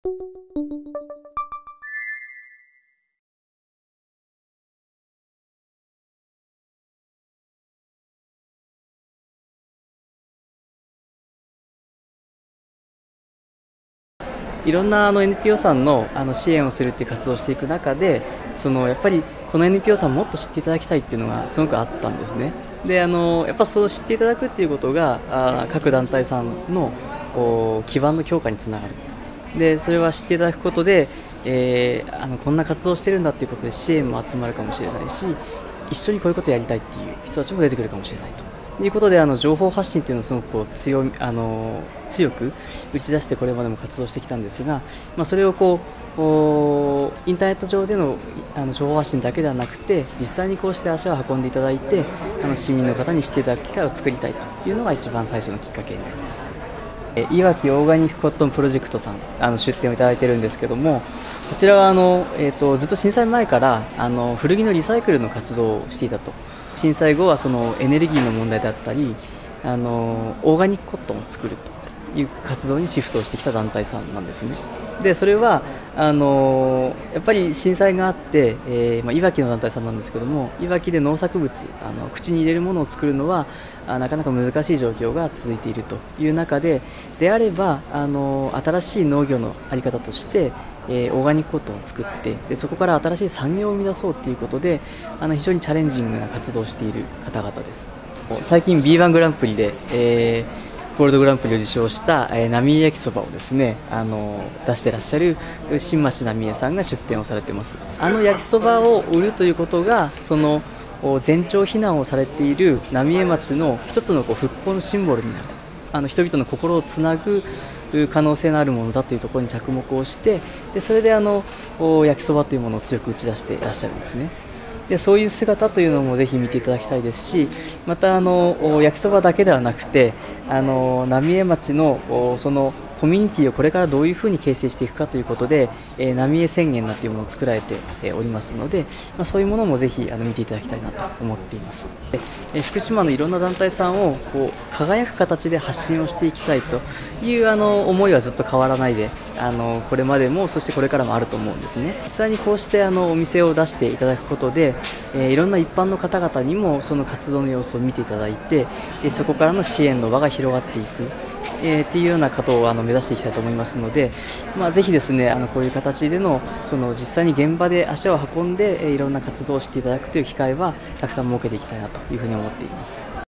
いろんなNPO さんの支援をするっていう活動をしていく中で、やっぱりこの NPO さんもっと知っていただきたいっていうのがすごくあったんですね。でやっぱそう知っていただくっていうことが各団体さんの基盤の強化につながる。でそれは知っていただくことで、こんな活動をしてるんだっていうことで支援も集まるかもしれないし、一緒にこういうことをやりたいっていう人たちも出てくるかもしれないということで、情報発信っていうのをすごく強く打ち出してこれまでも活動してきたんですが、それをインターネット上での情報発信だけではなくて、実際にこうして足を運んでいただいて市民の方に知っていただく機会を作りたいというのが一番最初のきっかけになります。いわきオーガニックコットンプロジェクトさん出展をいただいているんですけども、こちらはずっと震災前から古着のリサイクルの活動をしていたと。震災後はエネルギーの問題だったりオーガニックコットンを作るという活動にシフトをしてきた団体さんなんですね。でそれはやっぱり震災があって、いわきの団体さんなんですけども、いわきで農作物口に入れるものを作るのはなかなか難しい状況が続いているという中であれば新しい農業の在り方としてオーガニックコットンを作って、でそこから新しい産業を生み出そうということで非常にチャレンジングな活動をしている方々です。最近 B1 グランプリで、ゴールドグランプリを受賞した浪江焼きそばをですね出してらっしゃる新町浪江さんが出店をされています。焼きそばを売るということが全町避難をされている浪江町の一つの復興のシンボルになる、人々の心をつなぐ可能性のあるものだというところに着目をして、でそれで焼きそばというものを強く打ち出していらっしゃるんですね。でそういう姿というのもぜひ見ていただきたいですし、また焼きそばだけではなくて浪江町のそのコミュニティをこれからどういうふうに形成していくかということで、浪江宣言なんていうものを作られておりますので、そういうものもぜひ見ていただきたいなと思っています。福島のいろんな団体さんを輝く形で発信をしていきたいという思いはずっと変わらないでこれまでもそしてこれからもあると思うんですね。実際にこうしてお店を出していただくことでいろんな一般の方々にもその活動の様子を見ていただいて、そこからの支援の輪が広がっていくっていうようなことを目指していきたいと思いますので、ぜひですねこういう形での実際に現場で足を運んでいろんな活動をしていただくという機会はたくさん設けていきたいなというふうに思っています。